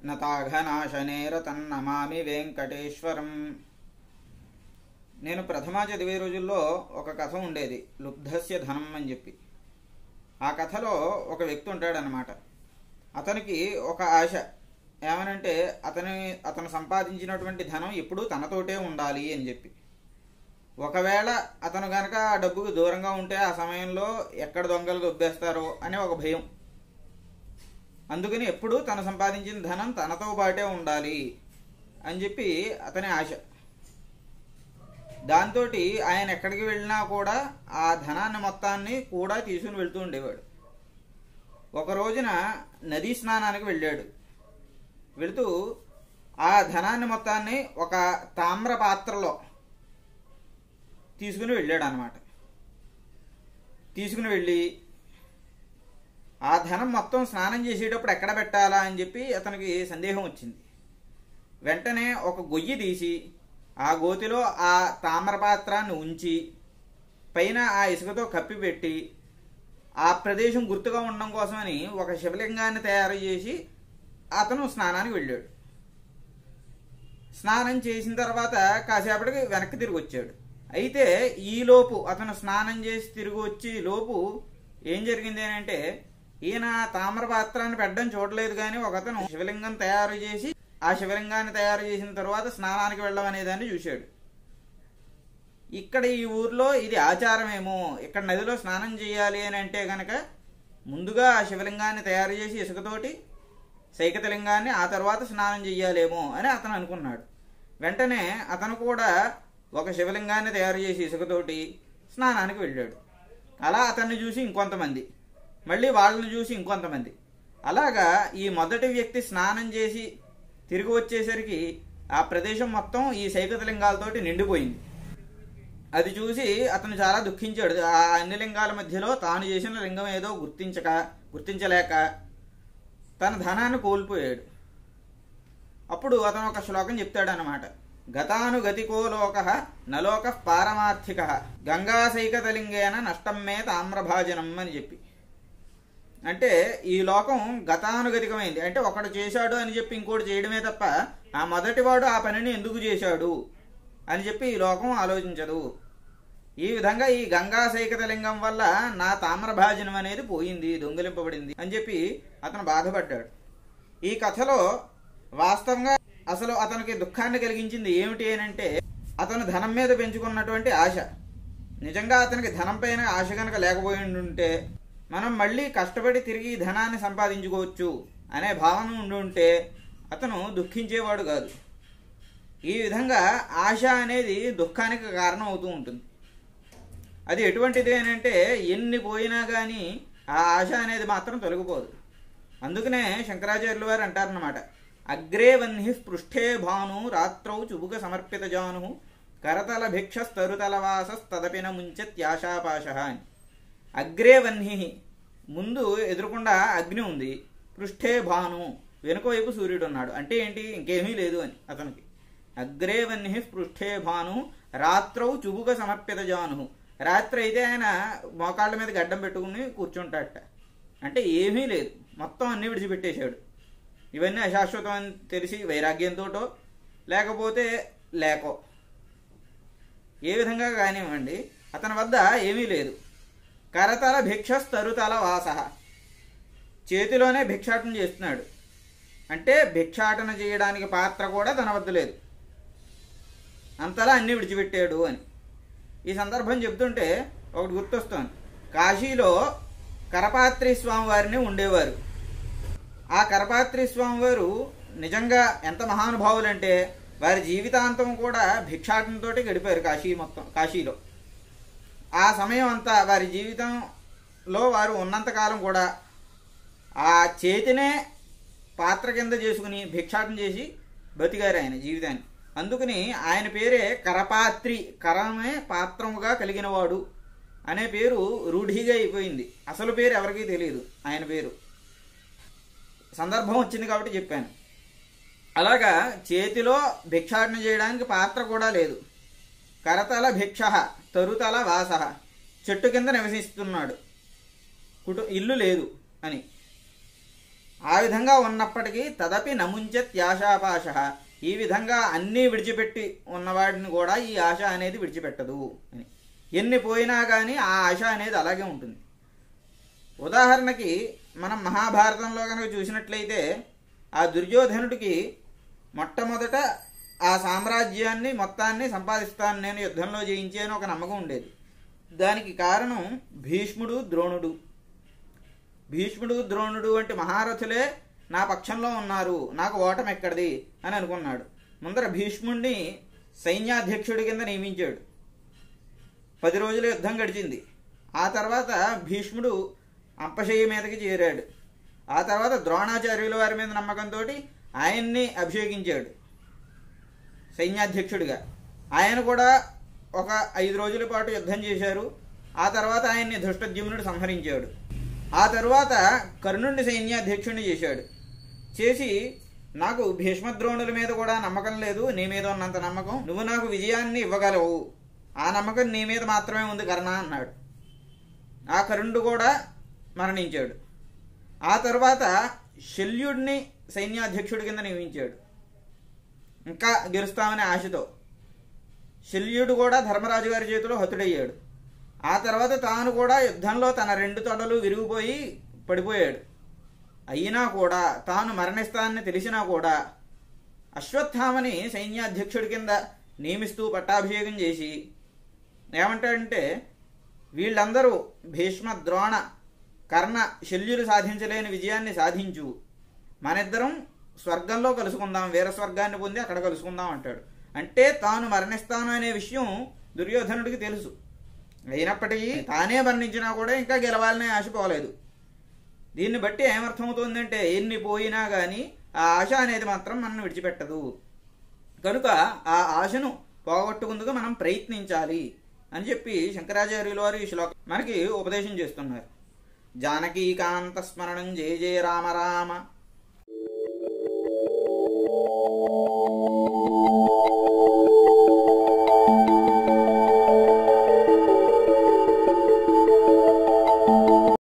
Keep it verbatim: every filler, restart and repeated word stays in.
నతాఘనాశనేరతన్నమామి వెంకటేశ్వరం. నేను ప్రథమా చదివే రోజుల్లో ఒక కథ ఉండేది, లుబ్ధస్య ధనం అని చెప్పి. ఆ కథలో ఒక వ్యక్తి ఉంటాడనమాట. అతనికి ఒక ఆశ ఏమనంటే అతని అతను సంపాదించినటువంటి ధనం ఎప్పుడూ తనతోటే ఉండాలి అని చెప్పి. ఒకవేళ అతను గనక ఆ డబ్బుకు దూరంగా ఉంటే ఆ సమయంలో ఎక్కడ దొంగలు దొబ్బేస్తారో అనే ఒక భయం. అందుకని ఎప్పుడూ తను సంపాదించిన ధనం తనతో పాటే ఉండాలి అని చెప్పి అతని ఆశ. దాంతో ఆయన ఎక్కడికి వెళ్ళినా కూడా ఆ ధనాన్ని మొత్తాన్ని కూడా తీసుకుని వెళ్తూ ఉండేవాడు. ఒక రోజున నదీ స్నానానికి వెళ్ళాడు. వెళుతూ ఆ ధనాన్ని మొత్తాన్ని ఒక తామ్ర పాత్రలో తీసుకుని వెళ్ళాడు అన్నమాట. తీసుకుని వెళ్ళి ఆ ధనం మొత్తం స్నానం చేసేటప్పుడు ఎక్కడ పెట్టాలా అని చెప్పి అతనికి సందేహం వచ్చింది. వెంటనే ఒక గొయ్యి తీసి ఆ గోతిలో ఆ తామ్రపాత్రాన్ని ఉంచి పైన ఆ ఇసుకతో కప్పిపెట్టి ఆ ప్రదేశం గుర్తుగా ఉండడం కోసమని ఒక శివలింగాన్ని తయారు చేసి అతను స్నానానికి వెళ్ళాడు. స్నానం చేసిన తర్వాత కాసేపటికి వెనక్కి తిరిగి వచ్చాడు. అయితే ఈలోపు అతను స్నానం చేసి తిరిగి వచ్చి లోపు ఏం జరిగింది అంటే, ఈయన తామ్రపాత్రాన్ని పెట్టడం చూడలేదు కానీ ఒక అతను శివలింగం తయారు చేసి ఆ శివలింగాన్ని తయారు చేసిన తర్వాత స్నానానికి వెళ్ళడం అనేదాన్ని చూశాడు. ఇక్కడ ఈ ఊర్లో ఇది ఆచారమేమో, ఇక్కడ నదిలో స్నానం చేయాలి అని అంటే కనుక ముందుగా ఆ శివలింగాన్ని తయారు చేసి ఇసుకతోటి సైకతలింగాన్ని ఆ తర్వాత స్నానం చెయ్యాలేమో అని అతను అనుకున్నాడు. వెంటనే అతను కూడా ఒక శివలింగాన్ని తయారు చేసి ఇసుకతోటి స్నానానికి వెళ్ళాడు. అలా అతన్ని చూసి ఇంకొంతమంది, మళ్ళీ వాళ్ళని చూసి ఇంకొంతమంది, అలాగా ఈ మొదటి వ్యక్తి స్నానం చేసి తిరిగి వచ్చేసరికి ఆ ప్రదేశం మొత్తం ఈ సైకతలింగాలతోటి నిండిపోయింది. అది చూసి అతను చాలా దుఃఖించాడు. ఆ అన్ని లింగాల మధ్యలో తాను చేసిన లింగం ఏదో గుర్తించక గుర్తించలేక తన ధనాన్ని కోల్పోయాడు. అప్పుడు అతను ఒక శ్లోకం చెప్తాడనమాట. గతానుగతికో లోక నలోక పారమార్థిక గంగాసైకతలింగేన నష్టం మే తామ్రభాజనం అని చెప్పి. అంటే ఈ లోకం గతానుగతికమైంది, అంటే ఒకడు చేశాడు అని చెప్పి ఇంకోటి చేయడమే తప్ప ఆ మొదటివాడు ఆ పనిని ఎందుకు చేశాడు అని చెప్పి ఈ లోకం ఆలోచించదు. ఈ విధంగా ఈ గంగా సైకతలింగం వల్ల నా తామ్రభాజనం అనేది పోయింది, దొంగిలింపబడింది అని చెప్పి అతను బాధపడ్డాడు. ఈ కథలో వాస్తవంగా అసలు అతనికి దుఃఖాన్ని కలిగించింది ఏమిటి అంటే, అతను ధనం మీద పెంచుకున్నటువంటి ఆశ. నిజంగా అతనికి ధనం పైన ఆశ కనుక లేకపోయి ఉంటే మనం మళ్ళీ కష్టపడి తిరిగి ధనాన్ని సంపాదించుకోవచ్చు అనే భావన ఉండి ఉంటే అతను దుఃఖించేవాడు కాదు. ఈ విధంగా ఆశ అనేది దుఃఖానికి కారణం అవుతూ ఉంటుంది. అది ఎటువంటిది అంటే ఎన్ని పోయినా కానీ ఆ ఆశ అనేది మాత్రం తొలగిపోదు. అందుకనే శంకరాచార్యుల వారు అంటారన్నమాట, అగ్రే వన్హి పృష్ఠే భాను రాత్రౌ చుబుక సమర్పిత జాను కరతల భిక్షస్తరుతలవాసస్తదపిన ముంచత్యాశాపాశ అని. అగ్రే వన్హి, ముందు ఎదురుకుండా అగ్ని ఉంది, పృష్ఠే భాను, వెనుక వైపు సూర్యుడు ఉన్నాడు. అంటే ఏంటి, ఇంకేమీ లేదు అని అతనికి. అగ్రే వన్హి పృష్ఠే భాను రాత్రౌ చుబుక సమర్పిత జాను, రాత్రి అయితే ఆయన మోకాళ్ళ మీద గడ్డం పెట్టుకుని కూర్చుంటాడట. అంటే ఏమీ లేదు, మొత్తం అన్నీ విడిచిపెట్టేశాడు. ఇవన్నీ అశాశ్వతం అని తెలిసి వైరాగ్యంతోటో లేకపోతే లేకో ఏ విధంగా కానివ్వండి అతని వద్ద ఏమీ లేదు. కరతల భిక్షస్తరుతల వాస, చేతిలోనే భిక్షాటన చేస్తున్నాడు. అంటే భిక్షాటన చేయడానికి పాత్ర కూడా తన వద్ద లేదు, అంతలా అన్నీ విడిచిపెట్టాడు అని. ఈ సందర్భం చెప్తుంటే ఒకటి గుర్తొస్తోంది. కాశీలో కరపాత్రి స్వామి వారిని ఉండేవారు. ఆ కరపాత్రి స్వామి వారు నిజంగా ఎంత మహానుభావులంటే వారి జీవితాంతం కూడా భిక్షాటనతో గడిపారు కాశీ మొత్తం. కాశీలో ఆ సమయం అంతా వారి జీవితంలో వారు ఉన్నంతకాలం కూడా ఆ చేతినే పాత్ర కింద చేసుకుని భిక్షాటన చేసి బతికారు ఆయన జీవితాన్ని. అందుకని ఆయన పేరే కరపాత్రి, కరమే పాత్రముగా కలిగినవాడు అనే పేరు రూఢిగా అయిపోయింది. అసలు పేరు ఎవరికీ తెలియదు ఆయన పేరు. సందర్భం వచ్చింది కాబట్టి చెప్పాను. అలాగా చేతిలో భిక్షాటన చేయడానికి పాత్ర కూడా లేదు. కరతల భిక్ష తరుతల వాస, చెట్టు కింద నివసిస్తున్నాడు, కుటు ఇల్లు లేదు అని. ఆ విధంగా ఉన్నప్పటికీ తదపి నముంచత్యాశాపాశ, ఈ విధంగా అన్నీ విడిచిపెట్టి ఉన్నవాడిని కూడా ఈ ఆశ అనేది విడిచిపెట్టదు అని. ఎన్ని పోయినా కానీ ఆ ఆశ అనేది అలాగే ఉంటుంది. ఉదాహరణకి మనం మహాభారతంలో కనుక చూసినట్లయితే ఆ దుర్యోధనుడికి మొట్టమొదట ఆ సామ్రాజ్యాన్ని మొత్తాన్ని సంపాదిస్తాను, నేను యుద్ధంలో జయించి అని ఒక నమ్మకం ఉండేది. దానికి కారణం భీష్ముడు ద్రోణుడు. భీష్ముడు ద్రోణుడు వంటి మహారథులే నా పక్షంలో ఉన్నారు, నాకు ఓటమి ఎక్కడిది అని అనుకున్నాడు. ముందర భీష్ముడిని సైన్యాధ్యక్షుడి కింద నియమించాడు. పది రోజుల యుద్ధం గడిచింది. ఆ తర్వాత భీష్ముడు అంపశయ్య మీదకి చేరాడు. ఆ తర్వాత ద్రోణాచార్యుల వారి మీద నమ్మకంతో ఆయన్ని అభిషేకించాడు సైన్యాధ్యక్షుడిగా. ఆయన కూడా ఒక ఐదు రోజుల పాటు యుద్ధం చేశారు. ఆ తర్వాత ఆయన్ని ధృష్టద్యుమ్నుడు సంహరించాడు. ఆ తరువాత కర్ణుడిని సైన్యాధ్యక్షుడిని చేశాడు. చేసి నాకు భీష్మద్రోణుల మీద కూడా నమ్మకం లేదు, నీ మీద ఉన్నంత నమ్మకం, నువ్వు నాకు విజయాన్ని ఇవ్వగలవు, ఆ నమ్మకం నీ మీద మాత్రమే ఉంది కర్ణ అన్నాడు. ఆ కర్ణుడు కూడా మరణించాడు. ఆ తర్వాత శల్యుడిని సైన్యాధ్యక్షుడి కింద నియమించాడు ఇంకా గెలుస్తామనే ఆశతో. శల్యుడు కూడా ధర్మరాజు గారి చేతిలో హతుడయ్యాడు. ఆ తర్వాత తాను కూడా యుద్ధంలో తన రెండు తొడలు విరిగిపోయి పడిపోయాడు. అయినా కూడా తాను మరణిస్తానని తెలిసినా కూడా అశ్వత్థామని సైన్యాధ్యక్షుడి కింద నియమిస్తూ పట్టాభిషేకం చేసి ఏమంటాడంటే, వీళ్ళందరూ భీష్మ ద్రోణ కర్ణ శల్యులు సాధించలేని విజయాన్ని సాధించు, మనిద్దరం స్వర్గంలో కలుసుకుందాం, వీర స్వర్గాన్ని పొంది అక్కడ కలుసుకుందాం అంటాడు. అంటే తాను మరణిస్తాను అనే విషయం దుర్యోధనుడికి తెలుసు. అయినప్పటికీ తానే మరణించినా కూడా ఇంకా గెలవాలనే ఆశ పోలేదు. దీన్ని బట్టి ఏమర్థమవుతుందంటే, ఎన్ని పోయినా కానీ ఆ ఆశ అనేది మాత్రం మనం విడిచిపెట్టదు. కనుక ఆ ఆశను పోగొట్టుకుందుకు మనం ప్రయత్నించాలి అని చెప్పి శంకరాచార్యుల వారు ఈ శ్లోకం మనకి ఉపదేశం చేస్తున్నారు. జానకీకాంత స్మరణం జయ జయ రామ రామ.